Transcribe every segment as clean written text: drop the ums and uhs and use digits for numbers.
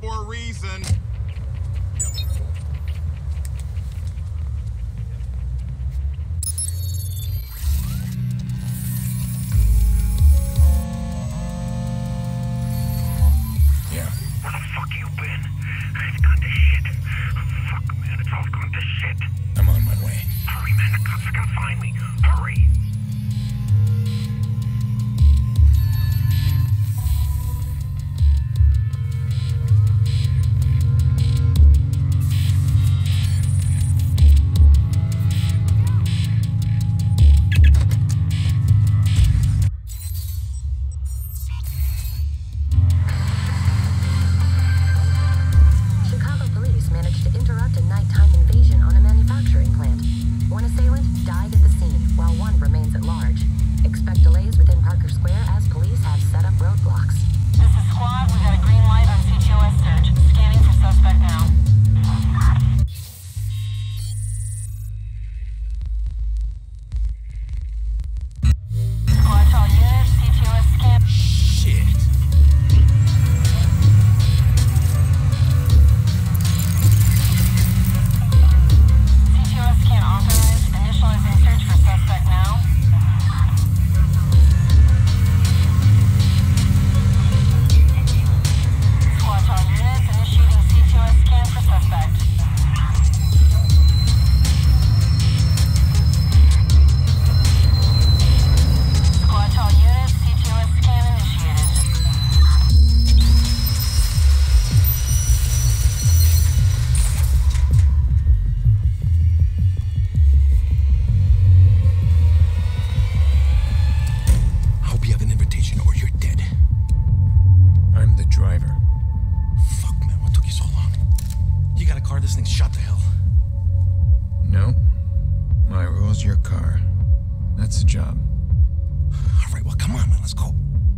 for a reason. Yeah. Where the fuck you been? It's gone to shit. Fuck, man, it's all gone to shit. I'm on my way. Hurry, man, the cops are gonna find me. Hurry! Your car. That's the job. All right, well, come on, man, let's go.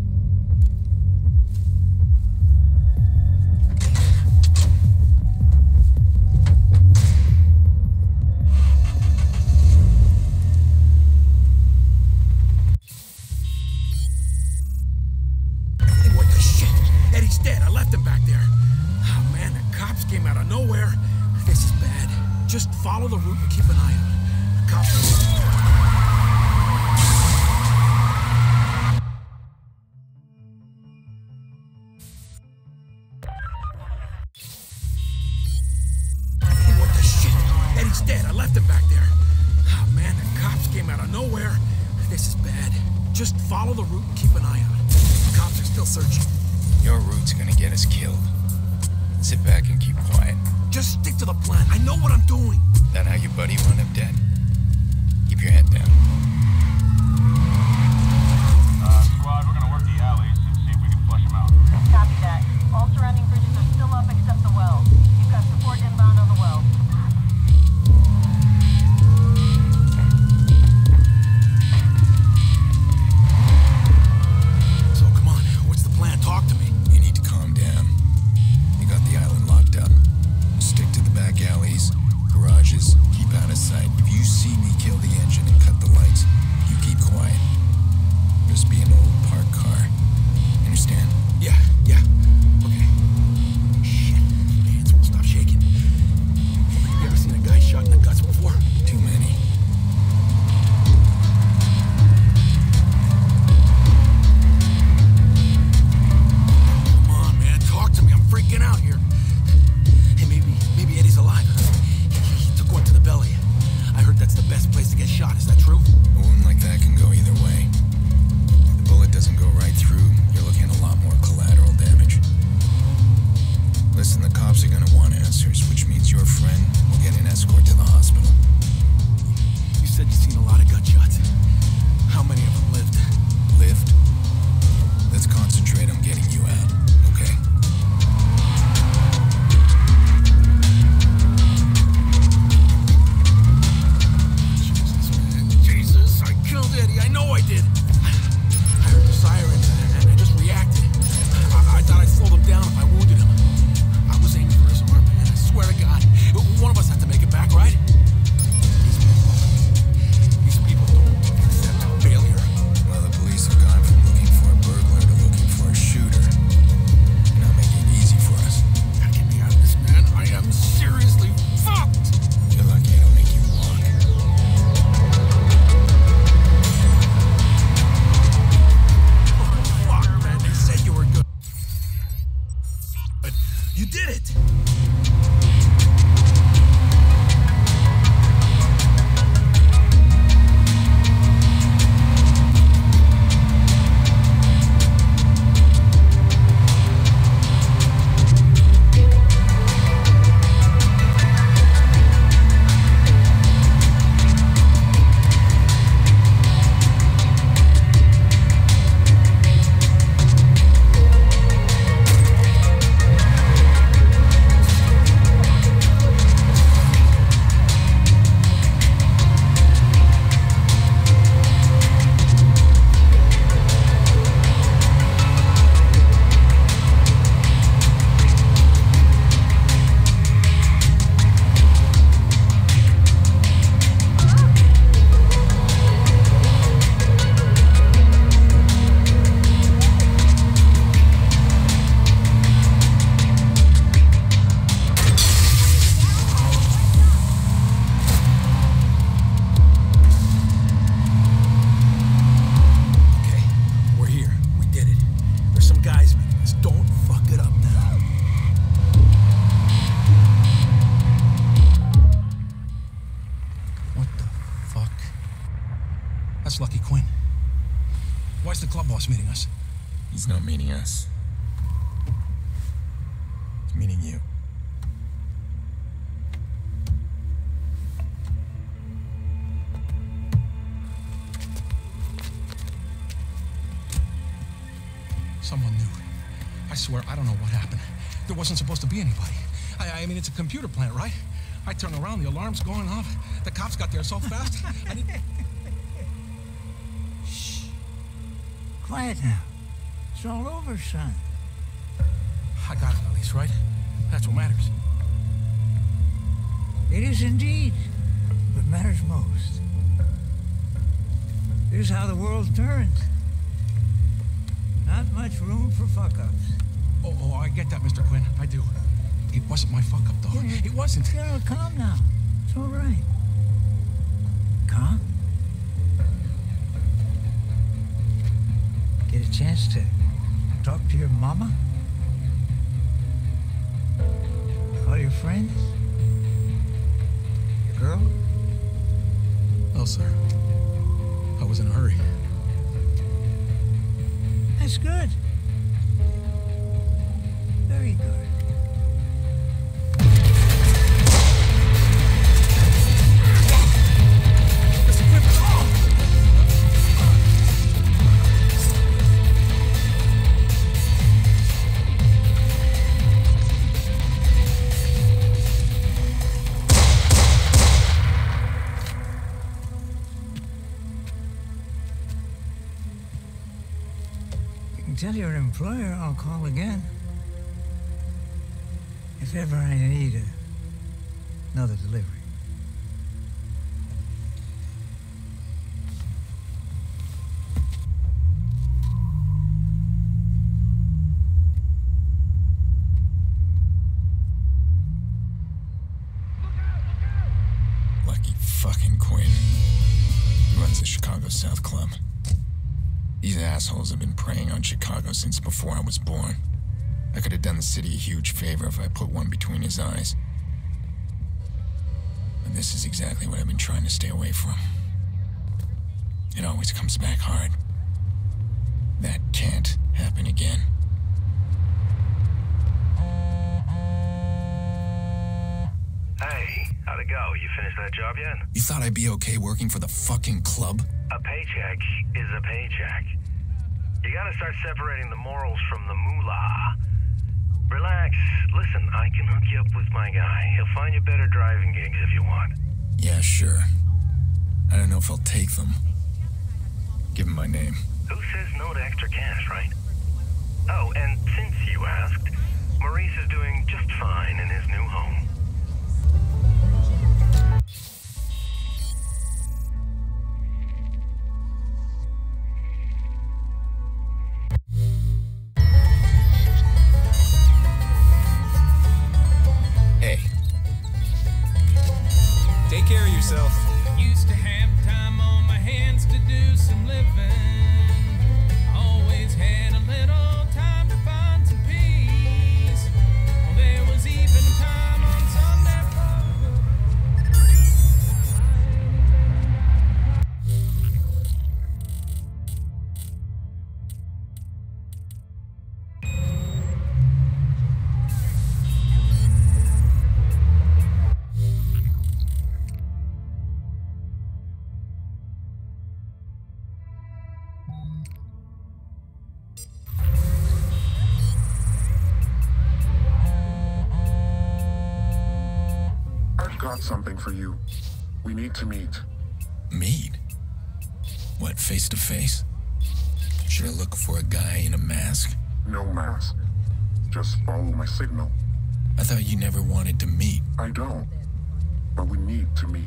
Hey, what the shit? Eddie's dead. I left him back there. Oh, man, the cops came out of nowhere. This is bad. Just follow the route and keep an eye on it. Hey, what the shit? Eddie's dead. I left him back there. Oh, man, the cops came out of nowhere. This is bad. Just follow the route and keep an eye on it. The cops are still searching. Your route's gonna get us killed. Sit back and keep quiet. Just stick to the plan. I know what I'm doing. That how your buddy wound up dead? Keep your head down. Squad, we're gonna work the alleys and see if we can flush them out. Copy that. All surrounding bridges are still up except the well. You've got support inbound on the well. So come on, what's the plan? Talk to me. You need to calm down. You got the island locked up. Stick to the back alleys, garages, keep out of sight. If you see me kill the engine and cut the light, boss meeting us. He's not meeting us. He's meeting you. Someone knew. I swear, I don't know what happened. There wasn't supposed to be anybody. I mean, it's a computer plant, right? I turn around, the alarm's going off. The cops got there so fast. I didn't... Shh. Quiet now. It's all over, son. I got it at least, right? That's what matters. It is indeed what matters most. Here's how the world turns. Not much room for fuck-ups. Oh, I get that, Mr. Quinn. I do. It wasn't my fuck-up, though. Yeah. It wasn't. Yeah, calm now. It's all right. Calm? Get a chance to talk to your mama? All your friends? Your girl? No, sir. I was in a hurry. That's good. Very good. Mr. Quinn, oh! Tell your employer I'll call again. If ever I need another delivery. Lucky fucking Quinn. He runs the Chicago South Club. These assholes have been preying on Chicago since before I was born. I could have done the city a huge favor if I put one between his eyes. And this is exactly what I've been trying to stay away from. It always comes back hard. That can't happen again. Hey, how'd it go? You finished that job yet? You thought I'd be okay working for the fucking club? A paycheck is a paycheck. You gotta start separating the morals from the moolah. Relax. Listen, I can hook you up with my guy. He'll find you better driving gigs if you want. Yeah, sure. I don't know if I'll take them. Give him my name. Who says no to extra cash, right? Oh, and since you asked, Maurice is doing just fine in his new home. Hey. Take care of yourself. Used to have time on my hands to do some living. Always had a little time to find some peace. Well, there was even time on Sunday I've got something for you. We need to meet. Meet? What, face to face? Should I look for a guy in a mask? No mask. Just follow my signal. I thought you never wanted to meet. I don't. But we need to meet.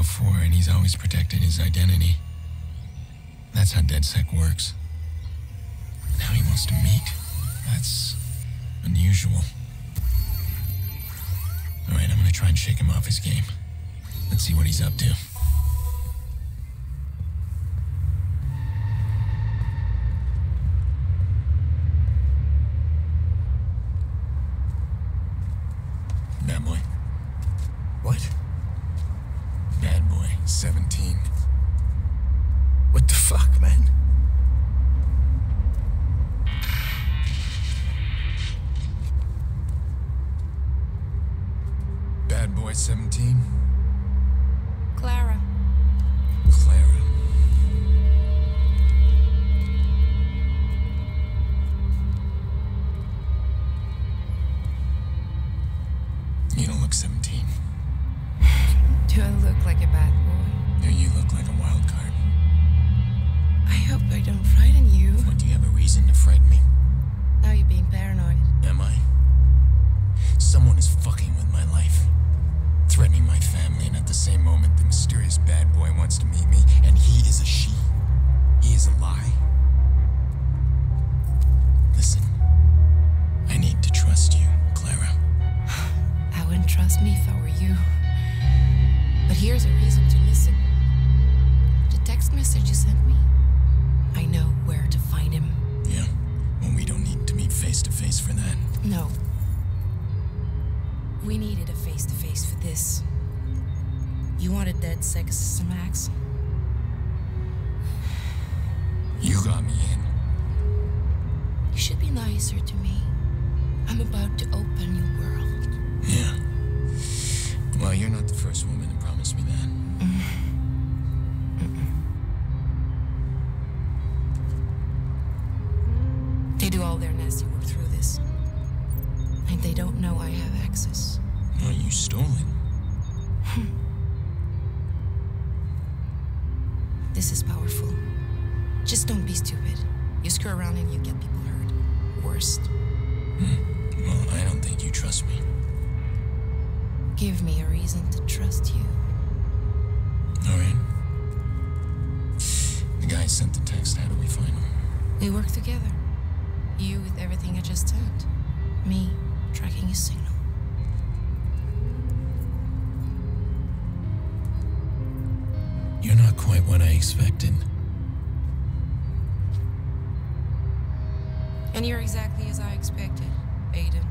before, and he's always protected his identity. That's how DedSec works. Now he wants to meet. That's unusual. Alright, I'm gonna try and shake him off his game. Let's see what he's up to. Bad boy. What? Bad boy, 17. What the fuck, man? Bad boy, 17. Clara. Clara. You don't look 17. Do I look like a bad boy? No, you look like a wild card. I hope I don't frighten you. What, do you have a reason to frighten me? Now you're being paranoid. Am I? Someone is fucking with my life. Threatening my family, and at the same moment, the mysterious bad boy wants to meet me, and he is a she. He is a lie. Listen, I need to trust you, Clara. I wouldn't trust me if I were you. But here's a reason to listen. The text message you sent me, I know where to find him. Yeah, well, we don't need to meet face to face for that. No. We needed a face-to-face for this. You wanted DedSec as some Max? You got me in. You should be nicer to me. I'm about to open a new world. Yeah. Well, you're not the first woman to promise me that. They do all their nasty work through this. And they don't know I have access. Well, you stole it. This is powerful. Just don't be stupid. You screw around and you get people hurt. Worst. Well, I don't think you trust me. Give me a reason to trust you. All right. The guy sent the text. How do we find him? We work together. You with everything I just said. Me tracking his signal. You're not quite what I expected. And you're exactly as I expected, Aiden.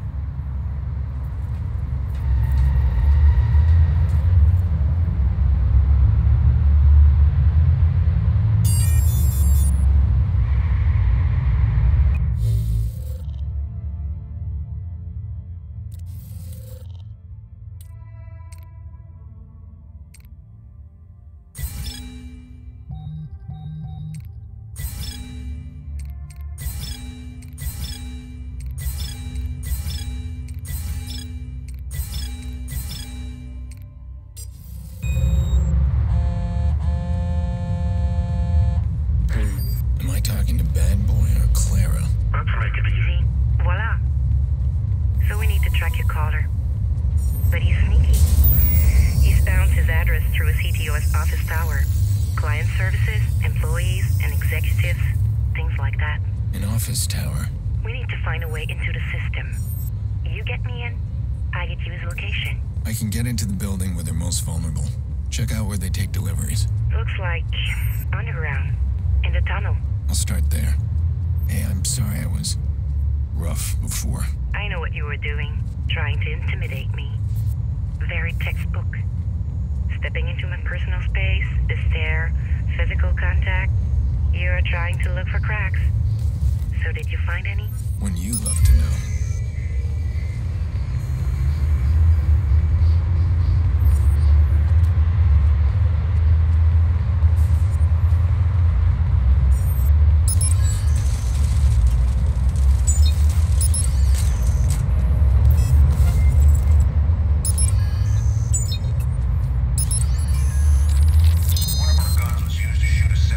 Am I talking to Bad Boy or Clara? Let's make it easy. Voila. So we need to track your caller. But he's sneaky. He's bounced his address through a CTOS office tower. Client services, employees, and executives, things like that. An office tower. We need to find a way into the system. You get me in, I get you his location. I can get into the building where they're most vulnerable. Check out where they take deliveries. Looks like underground, in the tunnel. I'll start there. Hey, I'm sorry I was rough before. I know what you were doing, trying to intimidate me. Very textbook. Stepping into my personal space, the stare, physical contact. You are trying to look for cracks. So did you find any? When you love to know.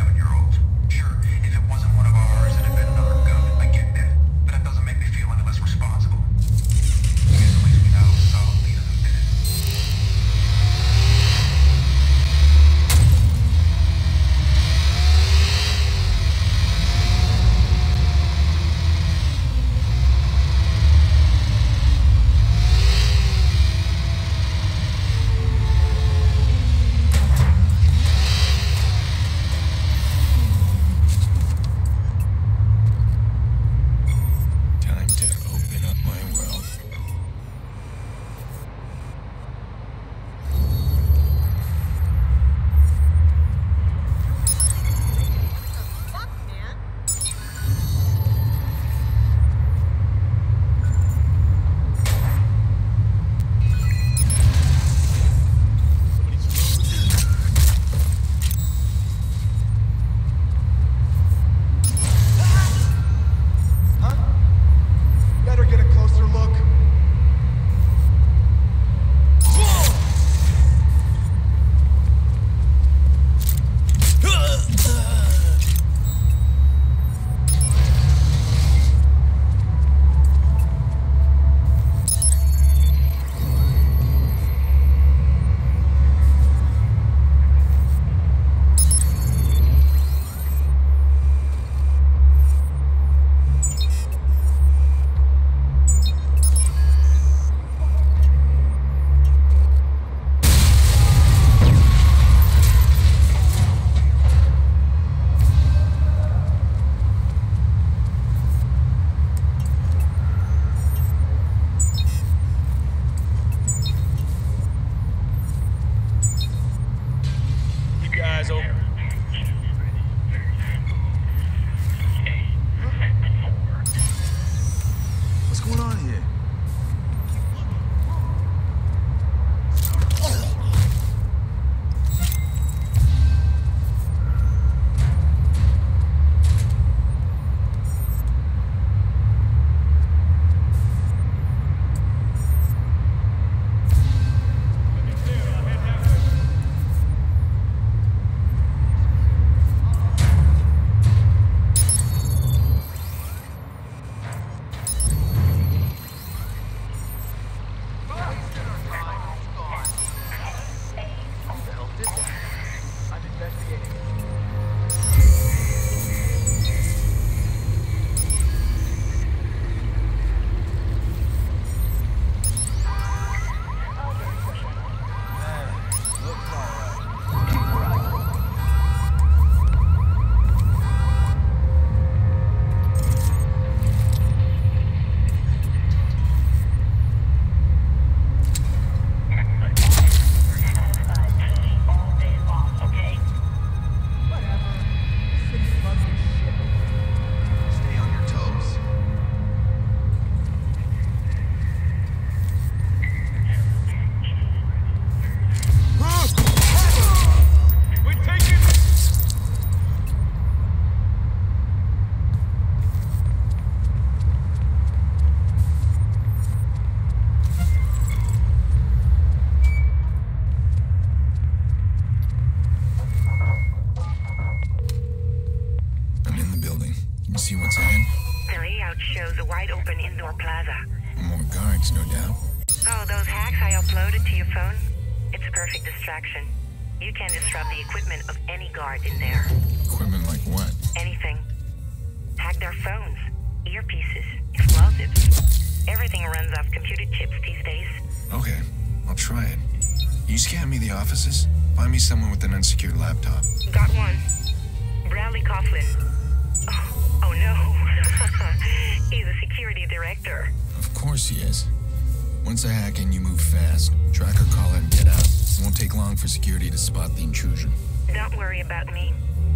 Sure, if it wasn't one of ours, it'd have been another gun. I get that. But that doesn't make me feel any less going on here? See what's ahead? The layout shows a wide-open indoor plaza. More guards, no doubt. Oh, those hacks I uploaded to your phone? It's a perfect distraction. You can disrupt the equipment of any guard in there. Equipment like what? Anything. Hack their phones, earpieces, explosives. Everything runs off computer chips these days. Okay, I'll try it. You scan me the offices? Find me someone with an unsecured laptop. Got one. Bradley Coughlin. Oh no. He's a security director. Of course he is. Once I hack in, you move fast. Track her caller and get out. It won't take long for security to spot the intrusion. Don't worry about me.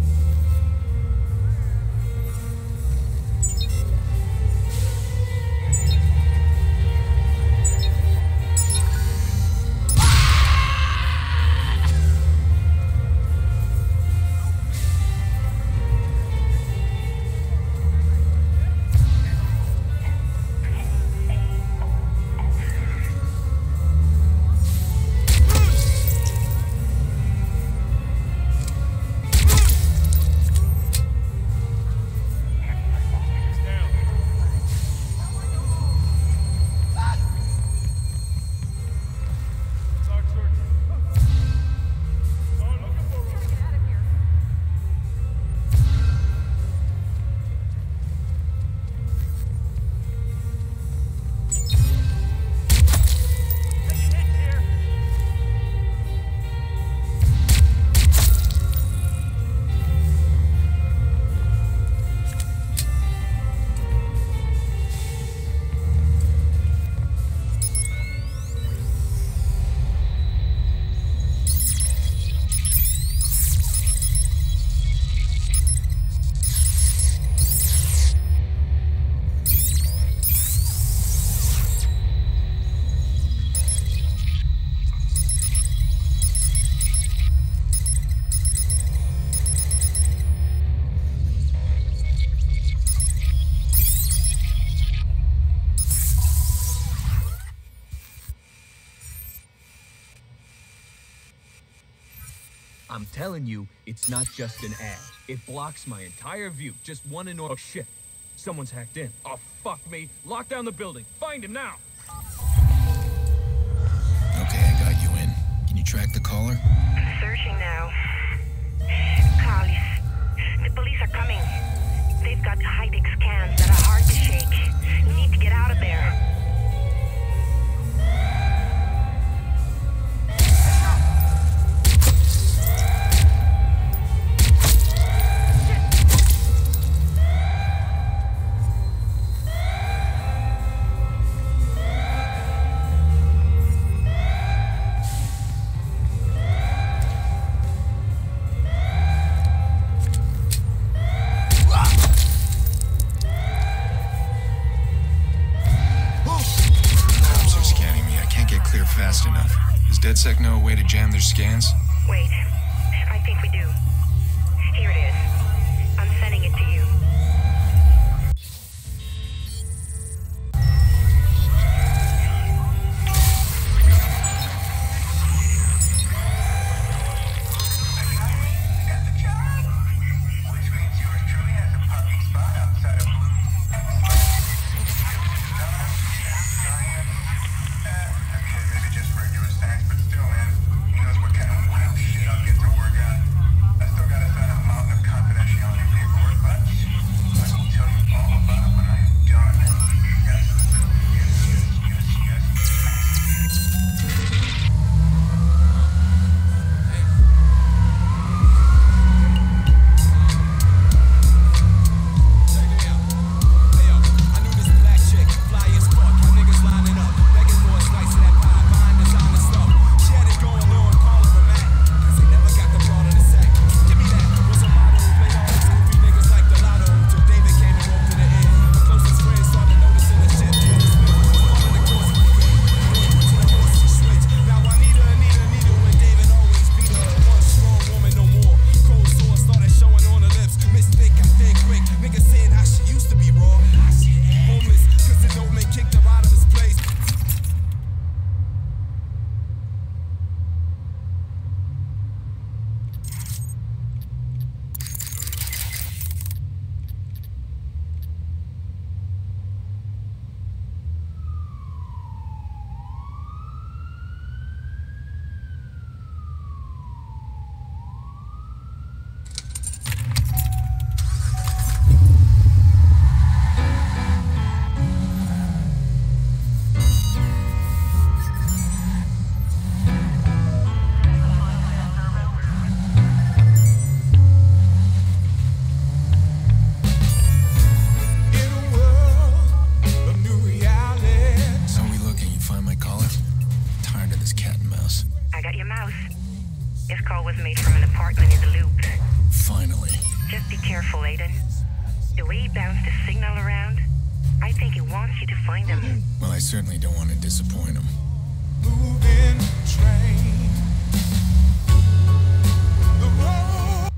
I'm telling you, it's not just an ad. It blocks my entire view. Just one enormous... Oh, shit. Someone's hacked in. Oh, fuck me. Lock down the building. Find him now. Okay, I got you in. Can you track the caller? Searching now. Carlis, the police are coming. They've got high-tech scans that are hard to shake. You need to get out of there. clear fast enough. Does DedSec know a way to jam their scans? Wait, I think we do. Here it is. I'm sending it to you. This call was made from an apartment in the Loop. Finally. Just be careful, Aiden. The way he bounced the signal around, I think he wants you to find him. Well, I certainly don't want to disappoint him. Moving train. The road.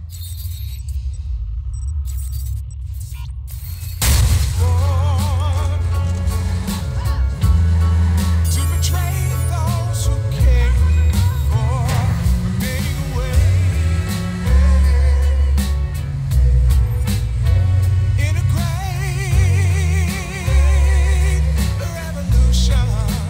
To betray those who came for remaining away. In a great revolution.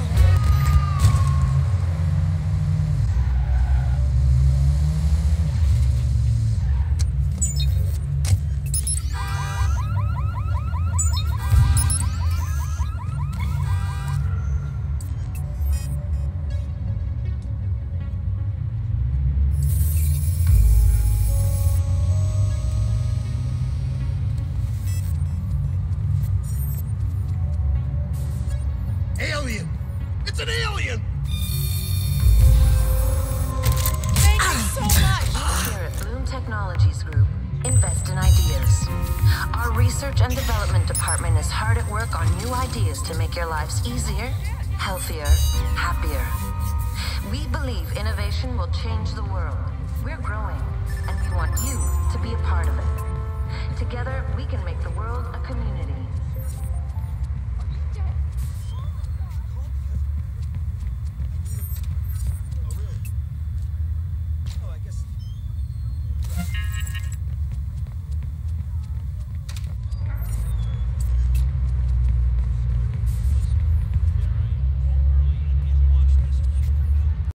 Alien! It's an alien! Thank you so much! Here at Bloom Technologies Group, invest in ideas. Our research and development department is hard at work on new ideas to make your lives easier, healthier, happier. We believe innovation will change the world. We're growing, and we want you to be a part of it. Together, we can make the world a community.